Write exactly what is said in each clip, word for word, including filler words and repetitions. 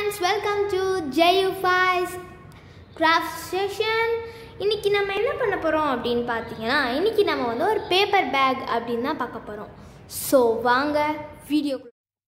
friends, welcome to J U five's craft session. இன்னைக்கு நம்ம என்ன பண்ண போறோம் அப்படினு பாத்தீங்கன்னா இன்னைக்கு நம்ம வந்து ஒரு பேப்பர் பேக் அப்படினா பார்க்க போறோம். சோ வாங்க வீடியோ.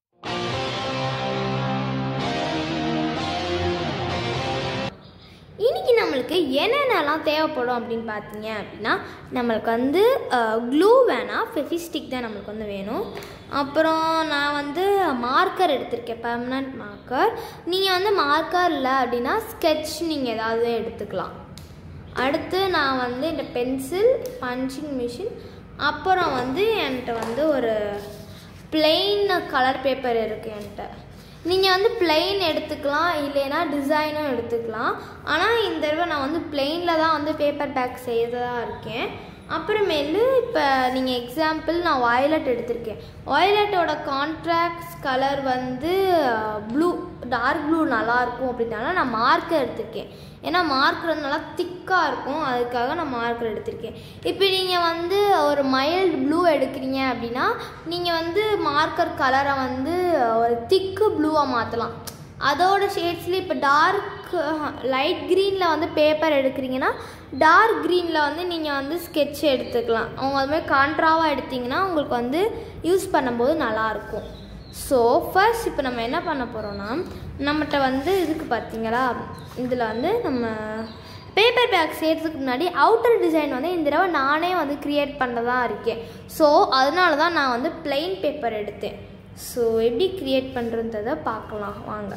இன்னைக்கு நம்மளுக்கு என்னென்னலாம் தேவைப்படும் அப்படின்னு பார்த்தீங்க அப்படின்னா நம்மளுக்கு வந்து க்ளூ வேணாம், ஃபெவிஸ்டிக் தான் நம்மளுக்கு வந்து வேணும். அப்புறம் நான் வந்து மார்க்கர் எடுத்திருக்கேன், பெர்மனன்ட் மார்க்கர். நீங்கள் வந்து மார்க்கர் இல்லை அப்படின்னா ஸ்கெட்ச் நீங்கள் ஏதாவது எடுத்துக்கலாம். அடுத்து நான் வந்து இந்த பென்சில், பஞ்சிங் மிஷின், அப்புறம் வந்து என்கிட்ட வந்து ஒரு பிளெயின் கலர் பேப்பர் இருக்குது என்கிட்ட. நீங்கள் வந்து பிளெயின் எடுத்துக்கலாம், இல்லைன்னா டிசைனும் எடுத்துக்கலாம். ஆனால் இந்த தடவை நான் வந்து பிளெயினில் தான் வந்து பேப்பர் பேக் செய்யறதா இருக்கேன். அப்புறமேலு இப்போ நீங்கள் எக்ஸாம்பிள் நான் வயலட் எடுத்திருக்கேன். வயலட்டோட கான்ட்ராக்ட்ஸ் கலர் வந்து ப்ளூ, டார்க் ப்ளூ நல்லாயிருக்கும் அப்படின்னால நான் மார்க்கர் எடுத்திருக்கேன். ஏன்னா மார்க்கர் வந்து நல்லா திக்காக இருக்கும், அதுக்காக நான் மார்க்கர் எடுத்திருக்கேன். இப்போ நீங்கள் வந்து ஒரு மைல்டு ப்ளூ எடுக்கிறீங்க அப்படின்னா நீங்கள் வந்து மார்க்கர் கலரை வந்து ஒரு திக்கு ப்ளூவாக மாற்றலாம். அதோட ஷேட்ஸில் இப்போ டார்க் லைட் க்ரீனில் வந்து பேப்பர் எடுக்கிறீங்கன்னா டார்க் க்ரீனில் வந்து நீங்கள் வந்து ஸ்கெட்ச் எடுத்துக்கலாம். அவங்க அதுமாதிரி கான்ட்ராவாக எடுத்திங்கன்னா உங்களுக்கு வந்து யூஸ் பண்ணும்போது நல்லாயிருக்கும். ஸோ ஃபர்ஸ்ட் இப்போ நம்ம என்ன பண்ண போகிறோன்னா, நம்மகிட்ட வந்து இதுக்கு பார்த்தீங்களா, இதில் வந்து நம்ம பேப்பர் பேக் செய்கிறதுக்கு முன்னாடி அவுட்டர் டிசைன் வந்து இந்த தடவை நானே வந்து க்ரியேட் பண்ணதான் இருக்கேன். ஸோ அதனால தான் நான் வந்து பிளெயின் பேப்பர் எடுத்தேன். ஸோ எப்படி க்ரியேட் பண்ணுறதை பார்க்கலாம் வாங்க.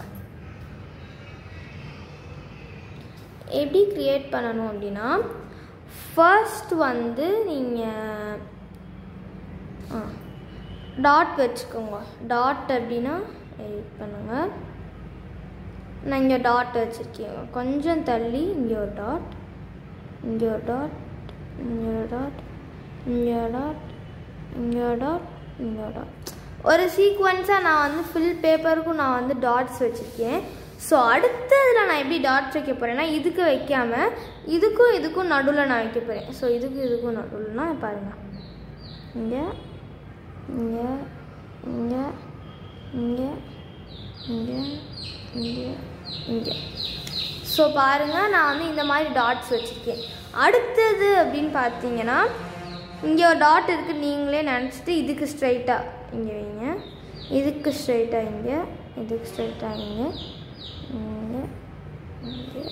எப்படி க்ரியேட் பண்ணணும் அப்படின்னா ஃபர்ஸ்ட் வந்து நீங்கள் டாட் வச்சுக்கோங்க. டாட் அப்படின்னா எடிட் பண்ணுங்கள். நான் இங்கே டாட் வச்சுருக்கேன். கொஞ்சம் தள்ளி இங்கே ஒரு டாட், இங்கே ஒரு டாட், இங்கே ஒரு டாட், இங்கே ஒரு டாட், இங்கே ஒரு டாட், இங்கே ஒரு டாட். ஒரு சீக்வன்ஸாக நான் வந்து ஃபுல் பேப்பருக்கும் நான் வந்து டாட்ஸ் வச்சுருக்கேன். ஸோ அடுத்ததில் நான் எப்படி டாட்ஸ் வைக்க போகிறேன்னா இதுக்கு வைக்காமல் இதுக்கும் இதுக்கும் நடுவில் நான் வைக்க போகிறேன். ஸோ இதுக்கு இதுக்கும் நடுவில்னா பாருங்கள், இங்கே இங்கே இங்கே இங்கே இங்கே இங்கே இங்கே. ஸோ பாருங்கள் நான் வந்து இந்த மாதிரி டாட்ஸ் வச்சுருக்கேன். அடுத்தது அப்படின்னு பார்த்தீங்கன்னா இங்கே ஒரு டாட் இருக்குது, நீங்களே நினச்சிட்டு இதுக்கு ஸ்ட்ரைட்டாக இங்கே வைங்க, இதுக்கு ஸ்ட்ரைட்டாக இங்கே, இதுக்கு ஸ்ட்ரைட்டாக இங்கே, இங்கே இங்கே.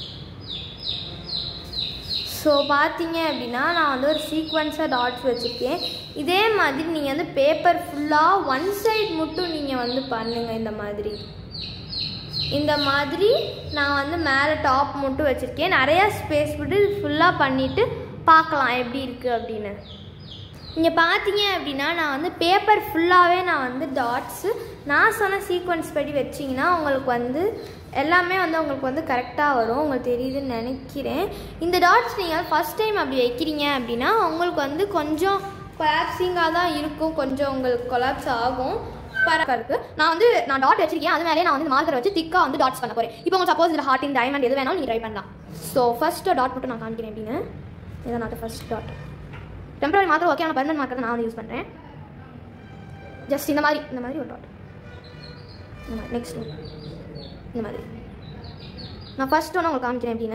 ஸோ பார்த்தீங்க அப்படின்னா நான் வந்து ஒரு சீக்வன்ஸாக டாட்ஸ் வச்சுருக்கேன். இதே மாதிரி நீங்கள் வந்து பேப்பர் ஃபுல்லாக ஒன் சைட் மட்டும் நீங்கள் வந்து பண்ணுங்கள். இந்த மாதிரி இந்த மாதிரி நான் வந்து மேலே டாப் மட்டும் வச்சுருக்கேன். நிறையா ஸ்பேஸ் விட்டு இது ஃபுல்லாக பண்ணிவிட்டு பார்க்கலாம் எப்படி இருக்குது அப்படின்னு. இங்கே பார்த்தீங்க அப்படின்னா நான் வந்து பேப்பர் ஃபுல்லாகவே நான் வந்து டாட்ஸு நான் சொன்ன சீக்வன்ஸ் படி வச்சிங்கன்னா உங்களுக்கு வந்து எல்லாமே வந்து உங்களுக்கு வந்து கரெக்டாக வரும். உங்களுக்கு தெரியுதுன்னு நினைக்கிறேன். இந்த டாட்ஸ் நீங்கள் ஃபஸ்ட் டைம் அப்படி வைக்கிறீங்க அப்படின்னா உங்களுக்கு வந்து கொஞ்சம் கொலாப்ஸிங்காக தான் இருக்கும், கொஞ்சம் உங்களுக்கு கொலாப்ஸ் ஆகும். பரவாயில்ல இருக்குது. நான் வந்து நான் டாட் வச்சிருக்கேன், அது மேலே நான் வந்து மார்க்கர் வச்சு திக்காக வந்து டாட்ஸ் பண்ண போகிறேன். இப்போ உங்களுக்கு சப்போஸ் இதில் ஹார்ட்டின் டைமண்ட் எது வேணாலும் நீங்கள் ட்ரை பண்ணலாம். ஸோ ஃபஸ்ட்டு டாட் மட்டும் நான் காமிக்கிறேன் அப்படின்னு. இதான் நான் first dot. Temporary marker okay, ஆனால் பெர்மனன்ட் மார்க்கர் நான் வந்து யூஸ் பண்ணுறேன். ஜஸ்ட் இந்த மாதிரி இந்த மாதிரி ஒரு டாட், இந்த மாதிரி நெக்ஸ்ட் இந்த மாதிரி நான் ஃபர்ஸ்ட் ஒன்று உங்களுக்கு காமிக்கிறேன் அப்படின்னு.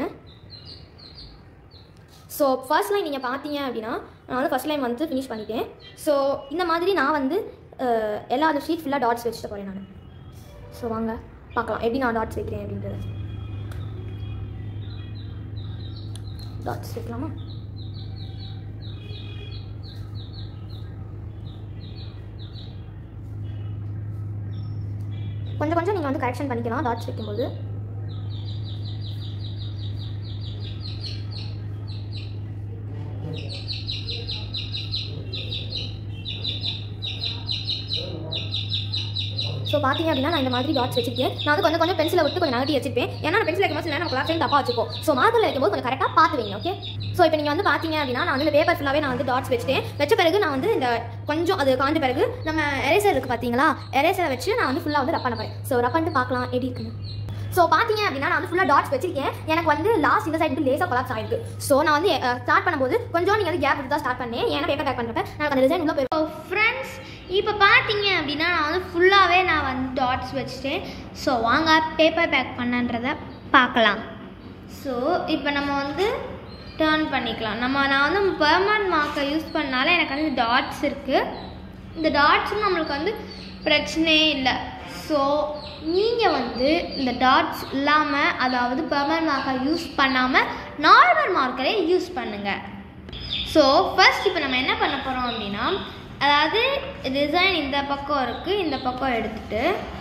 ஸோ ஃபர்ஸ்ட் லைன் நீங்கள் பார்த்தீங்க அப்படின்னா நான் வந்து ஃபர்ஸ்ட் லைன் வந்து ஃபினிஷ் பண்ணிட்டேன். ஸோ இந்த மாதிரி நான் வந்து எல்லா அந்த ஷீட் ஃபுல்லாக டாட்ஸ் வச்சுட்டு போகிறேன் நான். ஸோ வாங்க பார்க்கலாம் எப்படி நான் டாட்ஸ் வைக்கிறேன் அப்படின்றது. டாட்ஸ் வைக்கலாமா? கொஞ்சம் கொஞ்சம் நீங்கள் வந்து கரெக்ஷன் பண்ணிக்கலாம் டாட்ஸ் வைக்கும்போது. ஸோ பார்த்தீங்க அப்படின்னா நான் இந்த மாதிரி டாட்ஸ் வச்சிருக்கேன். நான் வந்து கொஞ்சம் கொஞ்சம் பென்சிலை விட்டு கொஞ்சம் நகட்டி வச்சிருப்பேன். ஏன்னா நான் பென்சில் வைக்கும்போது நம்ம கிளாஸ் டைம் தப்பாக வச்சுப்போம். ஸோ மார்க்கரில் வைக்கும்போது கொஞ்சம் கரெக்டாக பார்த்து வைங்க. ஓகே. ஸோ இப்போ நீங்கள் வந்து பார்த்தீங்க அப்படின்னா நான் வந்து இந்த பேப்பர் ஃபுல்லாகவே நான் வந்து டாட்ஸ் வச்சுட்டேன். வச்ச பிறகு நான் வந்து இந்த கொஞ்சம் அது காஞ்ச பிறகு நம்ம எரேசர் இருக்குது பார்த்தீங்களா, எரேசரை வச்சு நான் வந்து ஃபுல்லாக வந்து ரப் பண்ண போகிறேன். ஸோ ரப் பண்ணிட்டு பார்க்கலாம் எப்படி இருக்குன்னு. ஸோ பார்த்தீங்க அப்படின்னா நான் வந்து ஃபுல்லாக டாட்ஸ் வச்சிருக்கேன். எனக்கு வந்து லாஸ்ட் இந்த சைடு லேசாக கொலாப்ஸ் ஆயிருக்கு. ஸோ நான் வந்து ஸ்டார்ட் பண்ணும்போது கொஞ்சம் நீங்கள் வந்து கேப் விட்டு தான் ஸ்டார்ட் பண்ணேன். ஏன்னா பேப்பர் பேக் பண்ணுறப்ப நான் அந்த டிசைன் உள்ள போயிருக்கோம். ஃப்ரெண்ட்ஸ் இப்போ பார்த்தீங்க அப்படின்னா நான் வந்து ஃபுல்லாகவே நான் வந்து டாட்ஸ் வச்சுட்டேன். ஸோ வாங்க பேப்பர் பேக் பண்ணன்றதை பார்க்கலாம். ஸோ இப்போ நம்ம வந்து டர்ன் பண்ணிக்கலாம். நம்ம நான் வந்து பெர்மனன்ட் மார்க்கர் யூஸ் பண்ணால எனக்கு வந்து டாட்ஸ் இருக்குது. இந்த டாட்ஸ் நம்மளுக்கு வந்து பிரச்சனையே இல்லை. ஸோ நீங்கள் வந்து இந்த டாட்ஸ் இல்லாமல், அதாவது பெர்மனன்ட் மார்க்கர் யூஸ் பண்ணாமல் நார்மல் மார்க்கரே யூஸ் பண்ணுங்கள். ஸோ ஃபர்ஸ்ட் இப்போ நம்ம என்ன பண்ண போகிறோம் அப்படின்னா, அதாவது டிசைன் இந்த பக்கம் இருக்குது, இந்த பக்கம் எடுத்துகிட்டு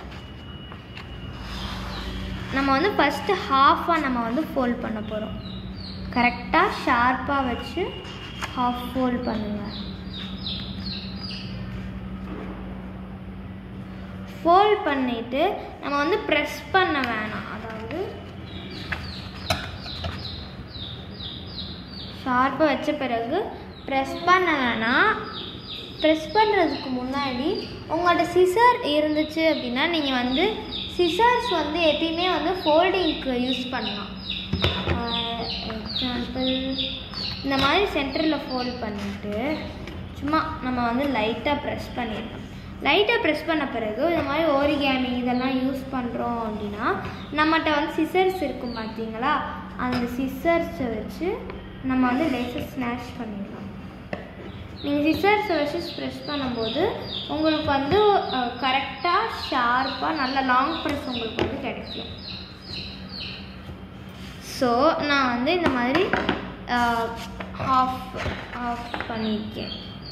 நம்ம வந்து ஃபஸ்ட்டு ஹாஃபாக நம்ம வந்து ஃபோல்ட் பண்ண போகிறோம். கரெக்டாக ஷார்ப்பாக வச்சு ஹாஃப் ஃபோல்ட் பண்ணுங்கள். ஃபோல்ட் பண்ணிவிட்டு நம்ம வந்து ப்ரெஸ் பண்ண வேணாம். அதாவது ஷார்ப்பாக வச்ச பிறகு ப்ரெஸ் பண்ண வேணாம். ப்ரெஸ் பண்ணுறதுக்கு முன்னாடி உங்கள்கிட்ட சிசர் இருந்துச்சு அப்படின்னா நீங்கள் வந்து சிசர்ஸ் வந்து எப்பயுமே வந்து ஃபோல்டிங்க்கு யூஸ் பண்ணலாம். எக்ஸாம்பிள் இந்த மாதிரி சென்டரில் ஃபோல்ட் பண்ணிவிட்டு சும்மா நம்ம வந்து லைட்டாக ப்ரெஸ் பண்ணிடலாம். லைட்டாக ப்ரெஸ் பண்ண பிறகு இந்த மாதிரி ஓரிகேமி இதெல்லாம் யூஸ் பண்ணுறோம் அப்படின்னா நம்மகிட்ட வந்து சிசர்ஸ் இருக்கும் பார்த்தீங்களா, அந்த சிசர்ஸை வச்சு நம்ம வந்து லேசர் ஸ்னாஷ் பண்ணிடலாம். நீங்கள் சிசர்ஸை வச்சு ப்ரெஸ் பண்ணும்போது உங்களுக்கு வந்து கரெக்டாக ஷார்ப்பாக நல்ல லாங் ப்ரெஸ் உங்களுக்கு வந்து கிடைக்கும். ஸோ நான் வந்து இந்த மாதிரி ஹாஃப் ஆஃப் பண்ணியிருக்கேன்.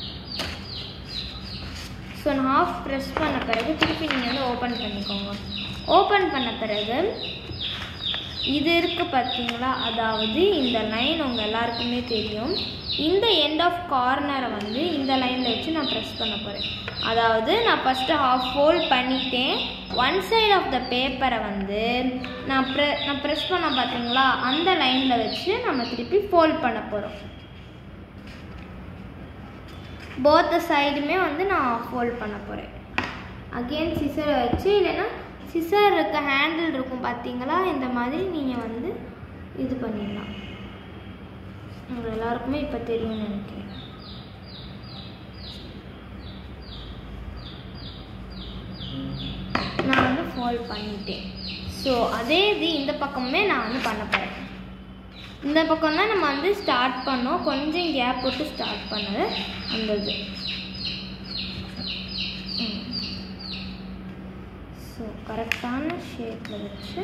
ஸோ நான் ஹாஃப் ப்ரெஸ் பண்ண பிறகு திருப்பி நீங்கள் வந்து ஓப்பன் பண்ணிக்கோங்க. ஓப்பன் பண்ண பிறகு இது இருக்குது பார்த்தீங்களா, அதாவது இந்த லைன் உங்கள் எல்லாருக்குமே தெரியும். இந்த எண்ட் ஆஃப் கார்னரை வந்து இந்த லைனில் வச்சு நான் ப்ரெஸ் பண்ண போகிறேன். அதாவது நான் ஃபஸ்ட்டு ஹாஃப் ஃபோல்ட் பண்ணிட்டேன். ஒன் சைடு ஆஃப் த பேப்பரை வந்து நான் ப்ரெ நான் ப்ரெஸ் பண்ண பார்த்தீங்களா, அந்த லைனில் வச்சு நம்ம திருப்பி ஃபோல்ட் பண்ண போகிறோம். போத் சைடுமே வந்து நான் ஃபோல்ட் பண்ண போகிறேன். அகெயின் சிசரை வச்சு, இல்லைன்னா சிசர் இருக்க ஹேண்டில் இருக்கும் பார்த்தீங்களா, இந்த மாதிரி நீங்கள் வந்து இது பண்ணிடலாம். உங்கள் எல்லாருக்குமே இப்போ தெரியும்னு நினைக்கிறேன். நான் வந்து ஃபோல்ட் பண்ணிட்டேன். ஸோ அதே இது இந்த பக்கமே நான் வந்து பண்ண போகிறேன். இந்த பக்கம் தான் நம்ம வந்து ஸ்டார்ட் பண்ணோம், கொஞ்சம் கேப் போட்டு ஸ்டார்ட் பண்ணது அந்த இது. ஸோ கரெக்டான ஷேப்பில் வச்சு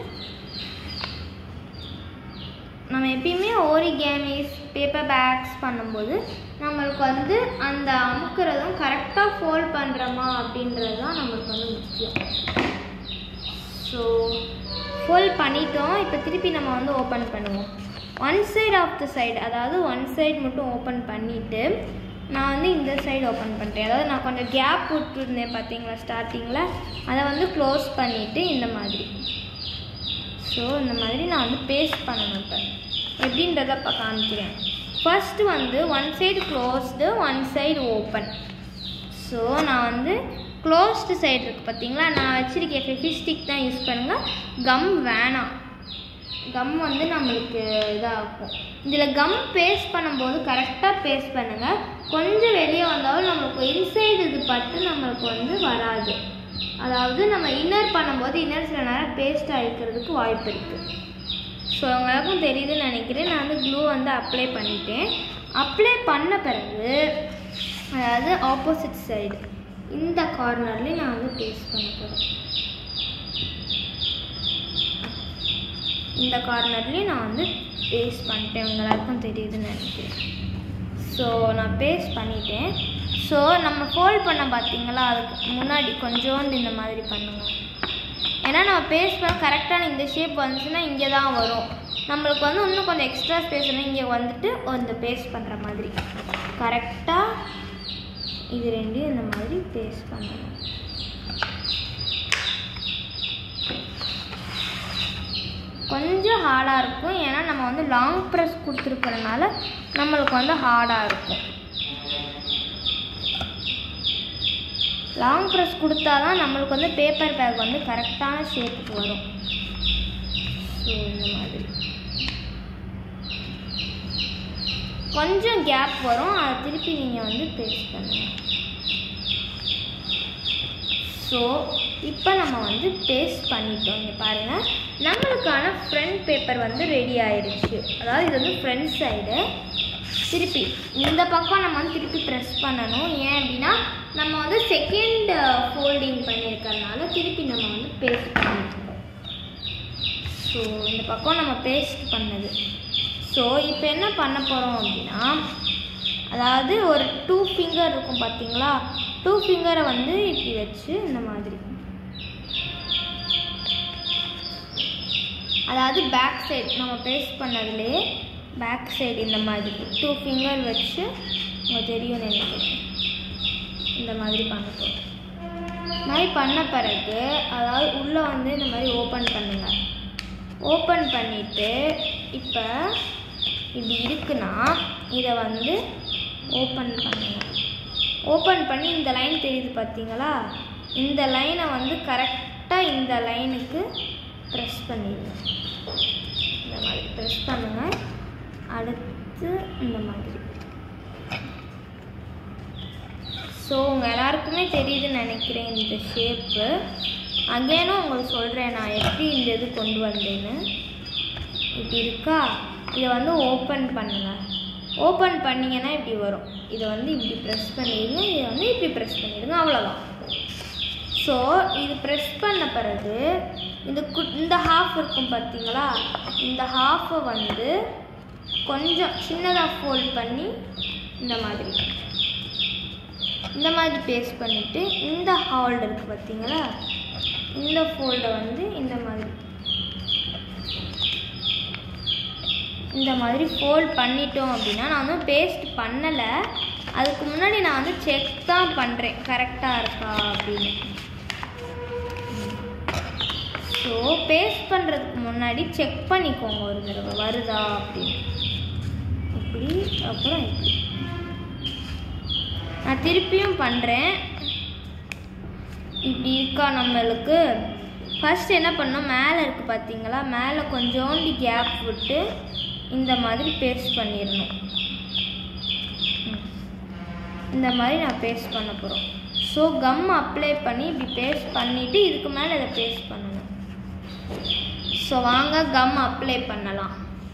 நம்ம எப்பயுமே ஓரிகேமிஸ் பேப்பர் பேக்ஸ் பண்ணும்போது நம்மளுக்கு வந்து அந்த அமுக்கிறதும் கரெக்டாக ஃபோல்ட் பண்ணுறோமா அப்படின்றது தான் நம்மளுக்கு வந்து முக்கியம். ஸோ ஃபோல்ட் பண்ணிட்டோம். இப்போ திருப்பி நம்ம வந்து ஓப்பன் பண்ணுவோம். One side of the side, அதாவது ஒன் சைடு மட்டும் ஓப்பன் பண்ணிவிட்டு நான் வந்து இந்த சைடு ஓப்பன் பண்ணிட்டேன். அதாவது நான் கொஞ்சம் கேப் விட்டுருந்தேன் பார்த்தீங்களா ஸ்டார்டிங்கில், அதை வந்து க்ளோஸ் பண்ணிவிட்டு இந்த மாதிரி. ஸோ இந்த மாதிரி நான் வந்து பேஸ்ட் பண்ணணும். இப்போ எப்படின்றத இப்போ காமிக்கிறேன். ஃபர்ஸ்ட்டு வந்து one side closed, one side open. So நான் வந்து க்ளோஸ்டு சைடு இருக்குது பார்த்தீங்களா, நான் வச்சுருக்கேன் ஃபெவிஸ்டிக் தான் யூஸ் பண்ணுங்கள், கம் வேணாம். கம் வந்து நம்மளுக்கு இதாகும். இதில் கம் பேஸ்ட் பண்ணும்போது கரெக்டாக பேஸ்ட் பண்ணுங்கள். கொஞ்சம் வெளியே வந்தாலும் நம்மளுக்கு இன்சைடு இது பட்டு நம்மளுக்கு வந்து வராது. அதாவது நம்ம இன்னர் பண்ணும்போது இன்னர் சில நேரம் பேஸ்ட் ஆகிக்கிறதுக்கு வாய்ப்பு இருக்குது. ஸோ உங்களுக்கும் தெரியுதுன்னு நினைக்கிறேன். நான் வந்து க்ளூ வந்து அப்ளை பண்ணிட்டேன். அப்ளை பண்ண பிறகு அதாவது ஆப்போசிட் சைடு இந்த கார்னர்லேயும் நான் வந்து பேஸ்ட் பண்ண போகிறேன். இந்த கார்னர்லேயும் நான் வந்து பேஸ்ட் பண்ணிட்டேன். உங்கள் எல்லாருக்கும் தெரியுதுன்னு நினைக்கிறேன். ஸோ நான் பேஸ்ட் பண்ணிட்டேன். ஸோ நம்ம ஃபோல்ட் பண்ண பார்த்தீங்களா, அதுக்கு முன்னாடி கொஞ்சோண்டு இந்த மாதிரி பண்ணுங்கள். ஏன்னா நம்ம பேஸ்ட் பண்ண கரெக்டான இந்த ஷேப் வந்துச்சுன்னா இங்கே தான் வரும். நம்மளுக்கு வந்து இன்னும் கொஞ்சம் எக்ஸ்ட்ரா ஸ்பேஸ் இங்கே வந்துட்டு இந்த பேஸ்ட் பண்ணுற மாதிரி கரெக்டாக இது ரெண்டையும் இந்த மாதிரி பேஸ்ட் பண்ணணும். கொஞ்சம் ஹார்டாக இருக்கும், ஏன்னா நம்ம வந்து லாங் ப்ரெஸ் கொடுத்துருக்கறனால நம்மளுக்கு வந்து ஹார்டாக இருக்கும். லாங் ப்ரெஸ் கொடுத்தா தான் நம்மளுக்கு வந்து பேப்பர் பேக் வந்து கரெக்டான ஷேப்புக்கு வரும். ஸோ இந்த மாதிரி கொஞ்சம் கேப் வரும், அதை திருப்பி நீங்கள் வந்து பேஸ்ட் பண்ணுங்கள். ஸோ இப்போ நம்ம வந்து பேஸ்ட் பண்ணிட்டோம். இங்கே பாருங்கள், நம்மளுக்கான ஃப்ரண்ட் பேப்பர் வந்து ரெடி ஆகிடுச்சு. அதாவது இது வந்து ஃப்ரண்ட் சைடு. திருப்பி இந்த பக்கம் நம்ம வந்து திருப்பி ப்ரெஸ் பண்ணணும். ஏன் அப்படின்னா நம்ம வந்து செகண்ட் ஃபோல்டிங் பண்ணியிருக்கிறதுனால திருப்பி நம்ம வந்து பேஸ்ட் பண்ணியிருக்கோம். ஸோ இந்த பக்கம் நம்ம பேஸ்ட் பண்ணது. ஸோ இப்போ என்ன பண்ண போகிறோம் அப்படின்னா, அதாவது ஒரு டூ ஃபிங்கர் இருக்கும் பார்த்தீங்களா, டூ ஃபிங்கரை வந்து இப்படி வச்சு இந்த மாதிரி, அதாவது பேக் சைடு நம்ம பேஸ்ட் பண்ணதுலேயே பேக் சைடு இந்த மாதிரி டூ ஃபிங்கர் வச்சு உங்களுக்கு தெரியும் நினைக்கிறேன், இந்த மாதிரி பண்ண போகிறோம். இந்த மாதிரி பண்ண பிறகு அதாவது உள்ளே வந்து இந்த மாதிரி ஓப்பன் பண்ணுங்கள். ஓப்பன் பண்ணிவிட்டு இப்போ இப்படி இருக்குன்னா இதை வந்து ஓப்பன் பண்ணுங்கள். ஓப்பன் பண்ணி இந்த லைன் தெரியுது பார்த்தீங்களா, இந்த லைனை வந்து கரெக்டாக இந்த லைனுக்கு ப்ரெஸ் பண்ணிடுங்க. இந்த மாதிரி ப்ரெஸ் பண்ணுங்கள். அடுத்து இந்த மாதிரி. ஸோ உங்கள் எல்லாருக்குமே தெரியுதுன்னு நினைக்கிறேன் இந்த ஷேப்பு. அகேனும் உங்களுக்கு சொல்கிறேன் நான் எப்படி இந்த இது கொண்டு வந்தேன்னு. இப்படி இருக்கா, இதை வந்து ஓப்பன் பண்ணுங்கள். ஓப்பன் பண்ணிங்கன்னா இப்படி வரும். இதை வந்து இப்படி ப்ரெஸ் பண்ணிடுங்க, இதை வந்து இப்படி ப்ரெஸ் பண்ணிடுங்க, அவ்வளோதான். ஸோ இது ப்ரெஸ் பண்ண பிறகு இந்த கு இந்த ஹாஃப் இருக்கும் பார்த்தீங்களா, இந்த ஹாஃபை வந்து கொஞ்சம் சின்னதாக ஃபோல்ட் பண்ணி இந்த மாதிரி இந்த மாதிரி பேஸ்ட் பண்ணிவிட்டு இந்த ஹோல்டு இருக்குது பார்த்தீங்களா, இந்த ஃபோல்டை வந்து இந்த மாதிரி இந்த மாதிரி ஃபோல்ட் பண்ணிட்டோம் அப்படின்னா, நான் வந்து பேஸ்ட் பண்ணலை, அதுக்கு முன்னாடி நான் வந்து செக் தான் பண்ணுறேன் கரெக்டாக இருக்கா அப்படின்னு. ஸோ பேஸ்ட் பண்ணுறதுக்கு முன்னாடி செக் பண்ணிக்கோங்க ஒரு தடவை வருதா அப்படின்னு. இப்படி அப்புறம் இப்படி நான் திருப்பியும் பண்ணுறேன். இப்படி இருக்கா நம்மளுக்கு. ஃபஸ்ட் என்ன பண்ணோம், மேலே இருக்குது பார்த்தீங்களா, மேலே கொஞ்சோண்டி கேப் விட்டு இந்த மாதிரி பேஸ்ட் பண்ணிடணும். இந்த மாதிரி நான் பேஸ்ட் பண்ண போகிறோம். ஸோ கம் அப்ளை பண்ணி இப்படி பேஸ்ட் பண்ணிவிட்டு இதுக்கு மேலே இதை பேஸ்ட் பண்ணணும். ஸோ வாங்க கம் அப்ளை பண்ணலாம்.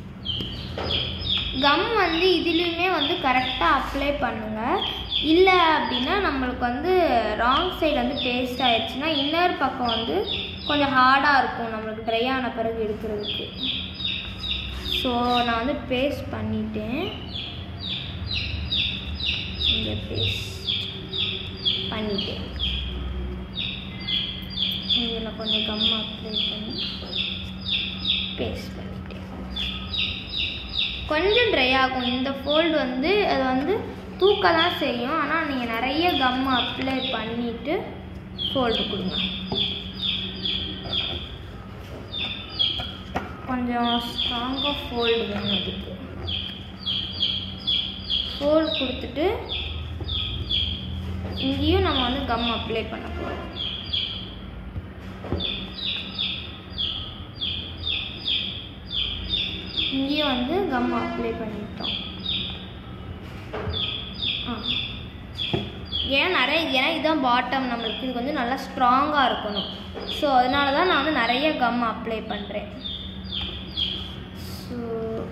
கம் வந்து இதுலேயுமே வந்து கரெக்டாக அப்ளை பண்ணுங்கள். இல்லை அப்படின்னா நம்மளுக்கு வந்து ராங் சைடு வந்து பேஸ்ட் ஆகிடுச்சுன்னா இன்னர் பக்கம் வந்து கொஞ்சம் ஹார்டாக இருக்கும் நம்மளுக்கு ட்ரை ஆன பிறகு எடுக்கிறதுக்கு. ஸோ நான் வந்து பேஸ்ட் பண்ணிட்டேன். இங்கே பேஸ்ட் பண்ணிட்டேன். இதில் கொஞ்சம் கம் அப்ளை பண்ணி பேஸ்ட் பண்ணிட்டேன். கொஞ்சம் ட்ரை ஆகும் இந்த ஃபோல்டு வந்து, அது வந்து தூக்க தான் செய்யும். ஆனால் நீங்கள் நிறைய கம் அப்ளை பண்ணிவிட்டு ஃபோல்டு கொடுங்க. கொஞ்சம் ஸ்ட்ராங்காக ஃபோல்டு வேணும். அதுக்கு ஃபோல்டு கொடுத்துட்டு இங்கேயும் நம்ம வந்து கம் அப்ளை பண்ண போகிறோம். இங்கேயும் வந்து கம் அப்ளை பண்ணிட்டோம். ஆ ஏன்னா நிறைய ஏன்னா இதுதான் பாட்டம் நம்மளுக்கு, இது கொஞ்சம் நல்லா ஸ்ட்ராங்காக இருக்கணும். ஸோ அதனால தான் நான் வந்து நிறைய கம் அப்ளை பண்ணுறேன். ஸோ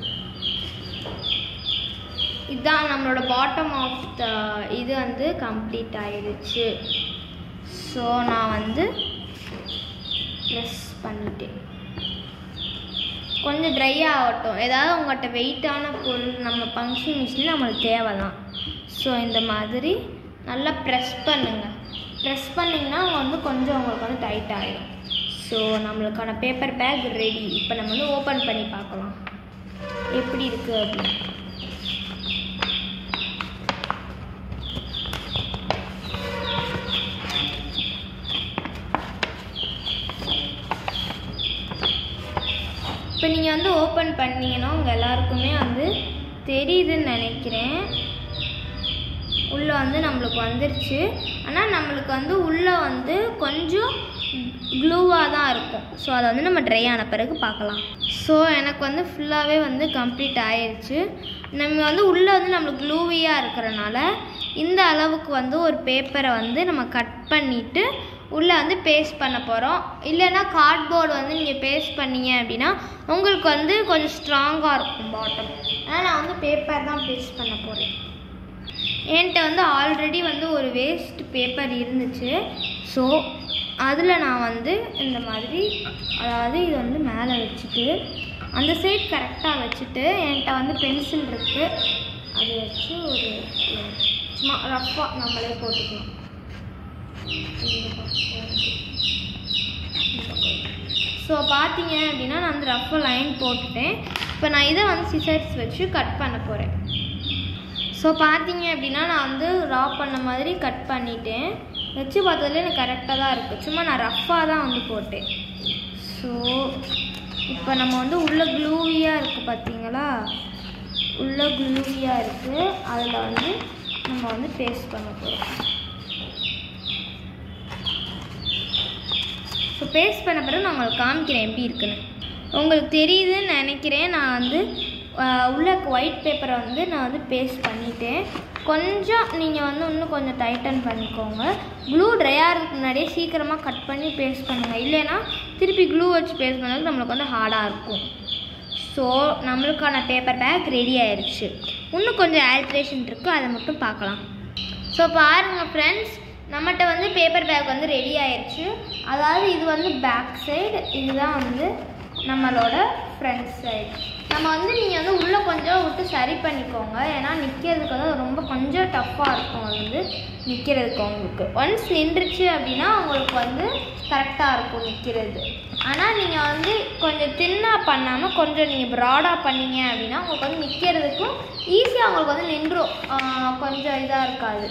இதுதான் நம்மளோட பாட்டம் ஆஃப் த இது வந்து கம்ப்ளீட் ஆகிடுச்சு. ஸோ நான் வந்து ப்ரெஸ் பண்ணிட்டேன். கொஞ்சம் ட்ரை ஆகட்டும். ஏதாவது உங்கள்கிட்ட வெயிட்டான பொருள் நம்ம பங்க்ஷன் மிஷினில் நம்மளுக்கு தேவை தான். ஸோ இந்த மாதிரி நல்லா ப்ரெஸ் பண்ணுங்கள். ப்ரெஸ் பண்ணிங்கன்னா வந்து கொஞ்சம் உங்களுக்கு வந்து டைட் ஆகிடும். ஸோ நம்மளுக்கான பேப்பர் பேக் ரெடி. இப்போ நம்ம வந்து ஓப்பன் பண்ணி பார்க்கலாம் எப்படி இருக்குது அப்படின்னு. இப்போ நீங்கள் வந்து ஓப்பன் பண்ணிங்கன்னா உங்கள் எல்லாருக்குமே வந்து தெரியுதுன்னு நினைக்கிறேன். உள்ளே வந்து நம்மளுக்கு வந்துருச்சு. ஆனால் நம்மளுக்கு வந்து உள்ளே வந்து கொஞ்சம் க்ளூவாக தான் இருக்கும். ஸோ அதை வந்து நம்ம ட்ரை ஆன பிறகு பார்க்கலாம். ஸோ எனக்கு வந்து ஃபுல்லாகவே வந்து கம்ப்ளீட் ஆயிடுச்சு. நம்ம வந்து உள்ளே வந்து நம்மளுக்கு க்ளூவியாக இருக்கிறனால இந்த அளவுக்கு வந்து ஒரு பேப்பரை வந்து நம்ம கட் பண்ணிவிட்டு உள்ளே வந்து பேஸ்ட் பண்ண போகிறோம். இல்லைன்னா கார்ட்போர்டு வந்து நீங்கள் பேஸ்ட் பண்ணீங்க அப்படின்னா உங்களுக்கு வந்து கொஞ்சம் ஸ்ட்ராங்காக இருக்கும் பாட்டம். அதனால் நான் வந்து பேப்பர் தான் பேஸ்ட் பண்ண போகிறேன். என்கிட்ட வந்து ஆல்ரெடி வந்து ஒரு வேஸ்ட் பேப்பர் இருந்துச்சு. ஸோ அதில் நான் வந்து இந்த மாதிரி, அதாவது இது வந்து மேலே வச்சுட்டு அந்த சைட் கரெக்டாக வச்சுட்டு என்கிட்ட வந்து பென்சில் இருக்குது, அதை வச்சு ஒரு சும்மா ரஃப்பாக நம்மளே போட்டுக்கணும். ஸோ பார்த்தீங்க அப்படின்னா நான் வந்து ரஃப்பாக லைன் போட்டுட்டேன். இப்போ நான் இதை வந்து சிசர்ஸ் வச்சு கட் பண்ண போகிறேன். ஸோ பார்த்தீங்க அப்படின்னா நான் வந்து ரா பண்ண மாதிரி கட் பண்ணிட்டேன். வச்சு பார்த்ததுல எனக்கு கரெக்டாக தான் இருக்குது. சும்மா நான் ரஃப்பாக தான் வந்து போட்டேன். ஸோ இப்போ நம்ம வந்து உள்ளே க்ளூவியாக இருக்குது பார்த்தீங்களா, உள்ளே க்ளூவியாக இருக்குது. அதில் வந்து நம்ம வந்து பேஸ்ட் பண்ண போகிறோம். ஸோ பேஸ்ட் பண்ண பிறகு நான் உங்களுக்கு காமிக்கிறேன் எப்படி இருக்குன்னு. உங்களுக்கு தெரியுதுன்னு நினைக்கிறேன். நான் வந்து உள்ள ஒயிட் பேப்பரை வந்து நான் வந்து பேஸ்ட் பண்ணிட்டேன். கொஞ்சம் நீங்கள் வந்து இன்னும் கொஞ்சம் டைட்டன் பண்ணிக்கோங்க. க்ளூ ட்ரை ஆகிறதுக்கு முன்னாடியே சீக்கிரமாக கட் பண்ணி பேஸ்ட் பண்ணுங்கள். இல்லைன்னா திருப்பி க்ளூ வச்சு பேஸ்ட் பண்ணதுக்கு நம்மளுக்கு வந்து ஹார்டாக இருக்கும். ஸோ நம்மளுக்கான பேப்பர் பேக் ரெடி ஆயிடுச்சு. இன்னும் கொஞ்சம் ஆல்ட்ரேஷன் இருக்குது, அதை மட்டும் பார்க்கலாம். ஸோ பாருங்கள் ஃப்ரெண்ட்ஸ், நம்மகிட்ட வந்து பேப்பர் பேக் வந்து ரெடி ஆயிடுச்சு. அதாவது இது வந்து பேக் சைடு, இதுதான் வந்து நம்மளோட ஃப்ரண்ட் சைடு. நம்ம வந்து நீங்கள் வந்து உள்ளே கொஞ்சம் விட்டு சரி பண்ணிக்கோங்க. ஏன்னா நிற்கிறதுக்கு வந்து ரொம்ப கொஞ்சம் டஃப்பாக இருக்கும். அது வந்து நிற்கிறதுக்கு உங்களுக்கு ஒன்ஸ் நின்றுச்சு அப்படின்னா உங்களுக்கு வந்து கரெக்டாக இருக்கும் நிற்கிறது. ஆனால் நீங்கள் வந்து கொஞ்சம் தின்னாக பண்ணாமல் கொஞ்சம் நீங்கள் ப்ராடாக பண்ணீங்க அப்படின்னா உங்களுக்கு வந்து நிற்கிறதுக்கும் ஈஸியாக உங்களுக்கு வந்து நின்றும், கொஞ்சம் இதாக இருக்காது.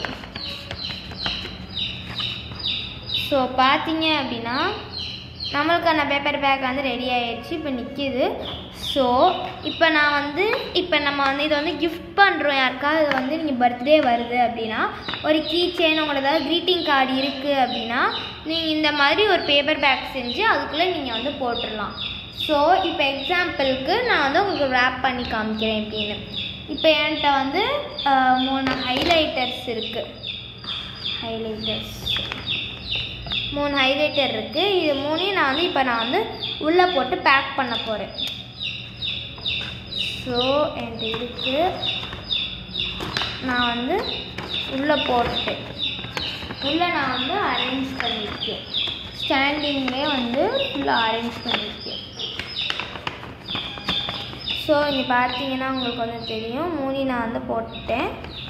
ஸோ பார்த்தீங்க அப்படின்னா நம்மளுக்கான பேப்பர் பேக் வந்து ரெடி ஆகிடுச்சு. இப்போ நிற்கிது. ஸோ இப்போ நான் வந்து இப்போ நம்ம வந்து இதை வந்து கிஃப்ட் பண்ணுறோம் யாருக்காவது. இது வந்து நீங்கள் பர்த்டே வருது அப்படின்னா ஒரு கீ செயின், உங்களுக்கு ஏதாவது க்ரீட்டிங் கார்டு இருக்குது அப்படின்னா நீங்கள் இந்த மாதிரி ஒரு பேப்பர் பேக் செஞ்சு அதுக்குள்ளே நீங்கள் வந்து போட்டுடலாம். ஸோ இப்போ எக்ஸாம்பிளுக்கு நான் வந்து உங்களுக்கு ரேப் பண்ணி காமிக்கிறேன் எப்படின்னு. இப்போ என்கிட்ட வந்து மூணு ஹைலைட்டர்ஸ் இருக்குது. ஹைலைட்டர்ஸ் மூணு ஹைலைட்டர் இருக்குது. இது மூணையும் நான் வந்து இப்போ நான் வந்து உள்ளே போட்டு பேக் பண்ண போகிறேன். ஸோ என்கிட்ட இருக்குது, நான் வந்து உள்ளே போட்டுட்டேன். உள்ளே நான் வந்து அரேஞ்ச் பண்ணியிருக்கேன். ஸ்டாண்டிங்லேயே வந்து ஃபுல்லாக அரேஞ்ச் பண்ணியிருக்கேன். ஸோ இங்கே பார்த்தீங்கன்னா உங்களுக்கு வந்து தெரியும், மூணு நான் வந்து போட்டுட்டேன்.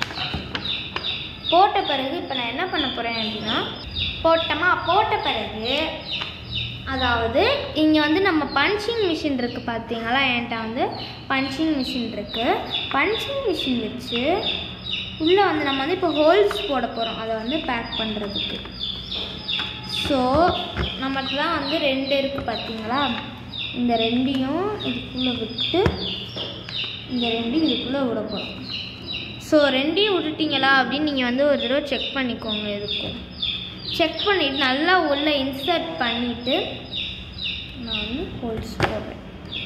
போட்ட பிறகு இப்போ நான் என்ன பண்ண போகிறேன் அப்படின்னா, போட்டோமா போட்ட பிறகு அதாவது இங்கே வந்து நம்ம பஞ்சிங் மிஷின் இருக்குது பார்த்தீங்களா, என்கிட்ட வந்து பஞ்சிங் மிஷின் இருக்குது. பஞ்சிங் மிஷின் வச்சு உள்ளே வந்து நம்ம வந்து இப்போ ஹோல்ஸ் போட போகிறோம் அதை வந்து பேக் பண்ணுறதுக்கு. ஸோ நமக்கு தான் வந்து ரெண்டு இருக்குது பார்த்தீங்களா, இந்த ரெண்டையும் இதுக்குள்ளே விட்டு இந்த ரெண்டையும் இதுக்குள்ளே விட போகிறோம். ஸோ ரெண்டையும் விட்டுட்டிங்களா அப்படின்னு நீங்கள் வந்து ஒரு தடவை செக் பண்ணிக்கோங்க. எதுக்கும் செக் பண்ணிவிட்டு நல்லா உள்ளே இன்சர்ட் பண்ணிவிட்டு நான் வந்து ஹோல்ஸ் போடுறேன்.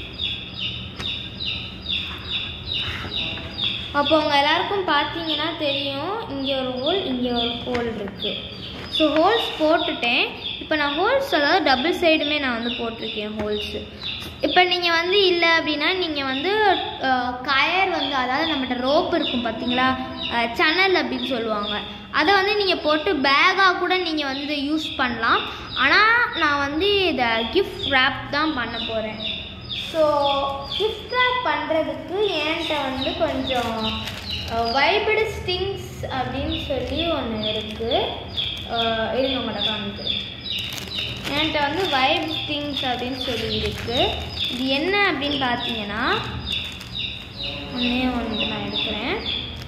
அப்போ உங்கள் எல்லாருக்கும் பார்த்தீங்கன்னா தெரியும், இங்கே ஒரு ஹோல் இங்கே ஒரு ஹோல் இருக்குது. ஸோ ஹோல்ஸ் போட்டுட்டேன். இப்போ நான் ஹோல்ஸ் அதாவது டபுள் சைடுமே நான் வந்து போட்டிருக்கேன் ஹோல்ஸு. இப்போ நீங்கள் வந்து இல்லை அப்படின்னா நீங்கள் வந்து கயர் வந்து அதாவது நம்மகிட்ட ரோப் இருக்கும் பார்த்தீங்களா, சனல் அப்படின்னு சொல்லுவாங்க, அதை வந்து நீங்கள் போட்டு பேக்காக கூட நீங்கள் வந்து யூஸ் பண்ணலாம். ஆனால் நான் வந்து இதை கிஃப்ட் ரேப் தான் பண்ண போகிறேன். ஸோ கிஃப்ட் ரேப் பண்ணுறதுக்கு என்கிட்ட வந்து கொஞ்சம் வைப்டு ஸ்டிங்ஸ் அப்படின்னு சொல்லி ஒன்று இருக்குது. இருங்க உங்கள்கிட்ட காமிக்கிறேன். என்கிட்ட வந்து வைப் ஸ்டிங்ஸ் அப்படின்னு சொல்லி இருக்குது. இது என்ன அப்படின்னு பார்த்தீங்கன்னா ஒன்றே ஒன்று நான் எடுக்கிறேன்.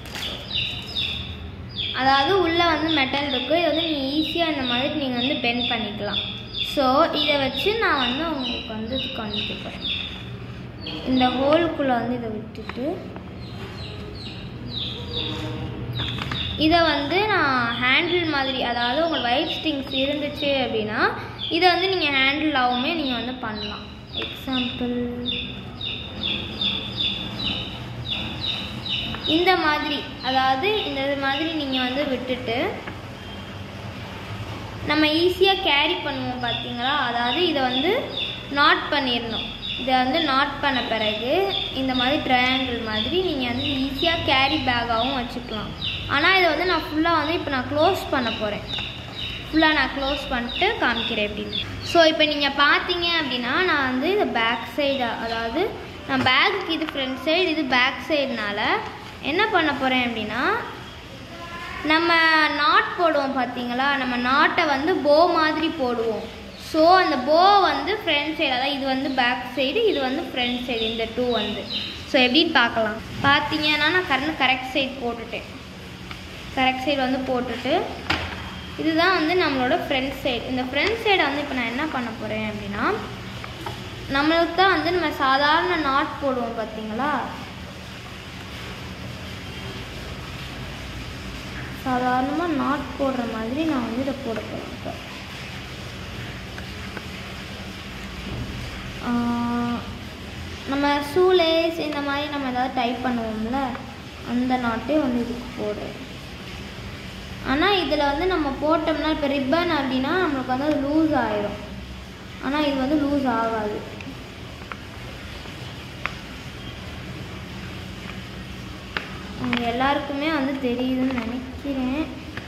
அதாவது உள்ளே வந்து மெட்டல் இருக்குது. இதை வந்து நீங்கள் ஈஸியாக இந்த மாதிரி நீங்கள் வந்து பெண்ட் பண்ணிக்கலாம். ஸோ இதை வச்சு நான் வந்து உங்களுக்கு வந்து இது காமிக்கிறேன். இந்த ஹோலுக்குள்ளே வந்து இதை விட்டுட்டு இதை வந்து நான் ஹேண்டில் மாதிரி, அதாவது உங்கள் வைப் ஸ்டிங்ஸ் இருந்துச்சு அப்படின்னா இதை வந்து நீங்கள் ஹேண்டில் ஆகுமே நீங்கள் வந்து பண்ணலாம். எக்ஸாம்பிள் இந்த மாதிரி, அதாவது இந்த மாதிரி நீங்கள் வந்து விட்டுட்டு நம்ம ஈஸியாக கேரி பண்ணுவோம் பார்த்தீங்களா, அதாவது இதை வந்து நாட் பண்ணிடணும். இதை வந்து நாட் பண்ண பிறகு இந்த மாதிரி ட்ரையாங்கிள் மாதிரி நீங்கள் வந்து ஈஸியாக கேரி பேக்காகவும் வச்சுக்கலாம். ஆனால் இதை வந்து நான் ஃபுல்லாக வந்து இப்போ நான் க்ளோஸ் பண்ண போகிறேன். ஃபுல்லாக நான் க்ளோஸ் பண்ணிட்டு காமிக்கிறேன் அப்படின்னு. ஸோ இப்போ நீங்கள் பார்த்தீங்க அப்படின்னா நான் வந்து இந்த பேக் சைடு, அதாவது நான் பேக்குக்கு இது ஃப்ரண்ட் சைடு, இது பேக் சைடுனால என்ன பண்ண போகிறேன் அப்படின்னா, நம்ம நாட் போடுவோம் பார்த்தீங்களா, நம்ம நாட்டை வந்து போ மாதிரி போடுவோம். ஸோ அந்த போ வந்து ஃப்ரண்ட் சைடு, அதாவது இது வந்து பேக் சைடு, இது வந்து ஃப்ரண்ட் சைடு, இந்த டூ வந்து. ஸோ எப்படின்னு பார்க்கலாம். பார்த்தீங்கன்னா நான் கரெக்ட் கரெக்ட் சைடு போட்டுட்டேன். கரெக்ட் சைடு வந்து போட்டுட்டு இதுதான் வந்து நம்மளோட ஃப்ரண்ட் சைடு. இந்த ஃப்ரண்ட் சைடை வந்து இப்போ நான் என்ன பண்ண போகிறேன் அப்படின்னா, நம்மளுக்கு தான் வந்து நம்ம சாதாரண நாட் போடுவோம் பார்த்தீங்களா, சாதாரணமாக நாட் போடுற மாதிரி நான் வந்து இதை போட போகிறேன். இப்போ நம்ம ஷூலேஸ் இந்த மாதிரி நம்ம ஏதாவது டைப் பண்ணுவோம்ல, அந்த நாட்டே வந்து இதுக்கு போடுறேன். ஆனால் இதில் வந்து நம்ம போட்டோம்னா இப்போ ரிப்பன் அப்படின்னா நம்மளுக்கு வந்து அது லூஸ் ஆயிரும். ஆனால் இது வந்து லூஸ் ஆகாது. அவங்க எல்லாருக்குமே வந்து தெரியுதுன்னு நினைக்கிறேன்.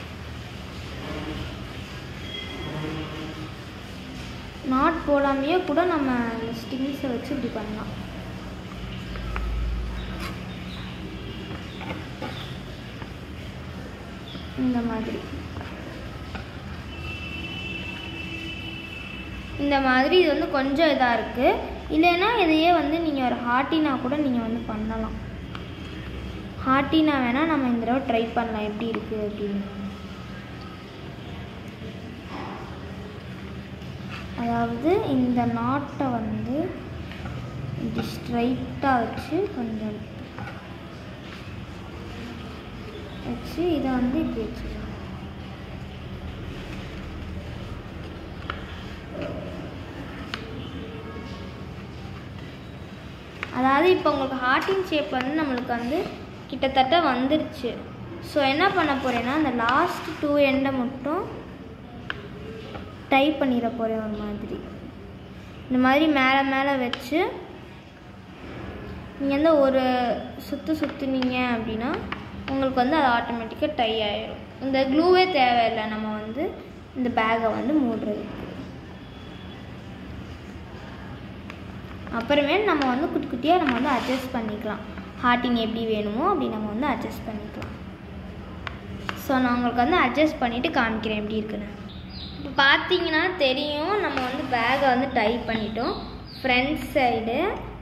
நாட் போடாமையே கூட நம்ம இந்த ஸ்டிங்ஸை வச்சு இப்படி பண்ணலாம். இந்த மாதிரி இந்த மாதிரி இது வந்து கொஞ்சம் இதாக இருக்குது. இல்லைன்னா இதையே வந்து நீங்கள் ஒரு ஹார்ட்டினா கூட நீங்கள் வந்து பண்ணலாம். ஹார்ட்டினா வேணால் நம்ம இந்த தடவை ட்ரை பண்ணலாம் எப்படி இருக்குது அப்படின்னு. அதாவது இந்த நாட்டை வந்து இப்படி ஸ்ட்ரைட்டாக வச்சு கொஞ்சம் வச்சு இதை வந்து இப்படி வச்சுக்கலாம். அதாவது இப்போ உங்களுக்கு ஹார்ட்டின் ஷேப் வந்து நம்மளுக்கு வந்து கிட்டத்தட்ட வந்துருச்சு. ஸோ என்ன பண்ண போகிறேன்னா அந்த லாஸ்ட் டூ எண்டை மட்டும் டைப் பண்ணிட போகிறேன். ஒரு மாதிரி இந்த மாதிரி மேலே மேலே வச்சு நீங்கள் வந்து ஒரு சுற்று சுற்றுனீங்க அப்படின்னா உங்களுக்கு வந்து அது ஆட்டோமேட்டிக்காக டை ஆகிடும். இந்த க்ளூவே தேவையில்லை நம்ம வந்து இந்த பேக்கை வந்து மூடுறதுக்கு. அப்புறமே நம்ம வந்து குட்டி குட்டியாக நம்ம வந்து அட்ஜஸ்ட் பண்ணிக்கலாம். ஹார்ட்டிங் எப்படி வேணுமோ அப்படி நம்ம வந்து அட்ஜஸ்ட் பண்ணிக்கலாம். ஸோ நான் உங்களுக்கு வந்து அட்ஜஸ்ட் பண்ணிவிட்டு காமிக்கிறேன் எப்படி இருக்குன்னு. இப்போ பார்த்தீங்கன்னா தெரியும் நம்ம வந்து பேக்கை வந்து டை பண்ணிட்டோம். ஃப்ரண்ட் சைடு,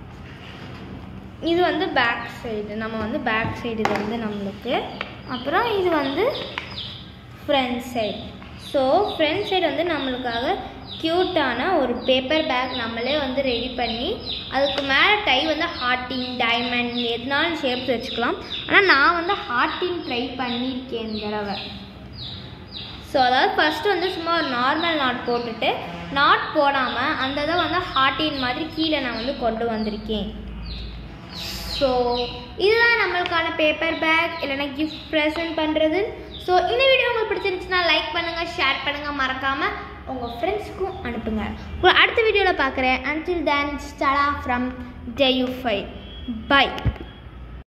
இது வந்து பேக் சைடு, நம்ம வந்து பேக் சைடு இது வந்து நம்மளுக்கு. அப்புறம் இது வந்து front side. So front side வந்து நம்மளுக்காக க்யூட்டான ஒரு பேப்பர் பேக் நம்மளே வந்து ரெடி பண்ணி அதுக்கு மேலே டை வந்து ஹார்ட்டின், டைமண்ட் எதுனாலும் ஷேப்ஸ் வச்சுக்கலாம். ஆனால் நான் வந்து ஹார்ட்டின் ட்ரை பண்ணியிருக்கேன் இந்த தடவை. ஸோ அதாவது ஃபஸ்ட்டு வந்து சும்மா ஒரு நார்மல் நாட் போட்டுட்டு நாட் போடாமல் அந்த இதை வந்து ஹார்ட்டின் மாதிரி கீழே நான் வந்து கொண்டு வந்திருக்கேன். ஸோ இதுதான் நம்மளுக்கான பேப்பர் பேக், இல்லைன்னா கிஃப்ட் ப்ரெசென்ட் பண்ணுறது. ஸோ இந்த வீடியோ உங்களுக்கு பிடிச்சிருந்துச்சுன்னா லைக் பண்ணுங்கள், ஷேர் பண்ணுங்கள், மறக்காமல் உங்கள் ஃப்ரெண்ட்ஸ்க்கும் அனுப்புங்க. உங்களை அடுத்த வீடியோவில் பார்க்குறேன். Until then, tata from day you five. By.